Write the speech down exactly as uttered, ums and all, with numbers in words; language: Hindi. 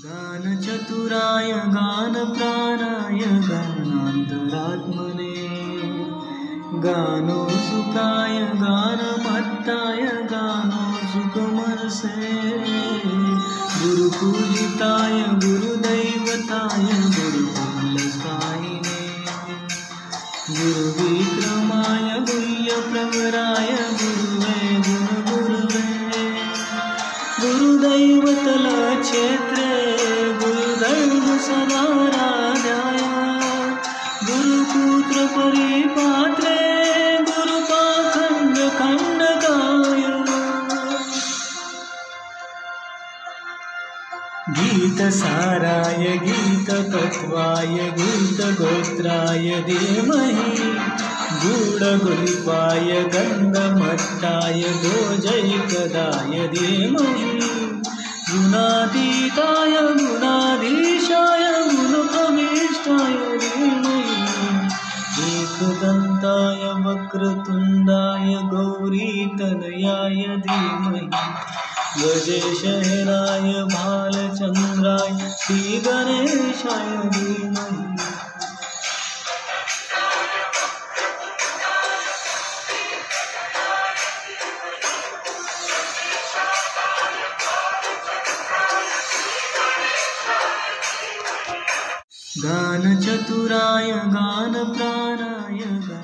गानचतुराय गानप्राणाय गानान्तरात्मने गानोत्सुकाय गानमत्ताय गानोत्सुकमनसे गुरुपूजिताय गुरुदैवताय गुरुकुलस्थायिने गुरुविक्रमाय गुह्यप्रवराय गुरुवे गुरुगुरुवे गुरुदैवतलक्षेत्रे गुरुदैव सदाराध्याय गुरुपुत्र परिपात्रे गुरुपाखंड खंडकाय गीतसाराय गीततत्त्वाय गीतगोत्राय धीमहि गूढगुल्पाय गन्धमत्ताय गोजैकदाय धीमहि गुणातीताय गुणाधीशाय गुणप्रविष्टाय धीमहि एकदन्ताय वक्रतुण्डाय गौरीतनयाय धीमहि गजेशयनाय भालचन्द्राय श्रीगणेशाय धीमहि गानचतुराय गानप्राणाय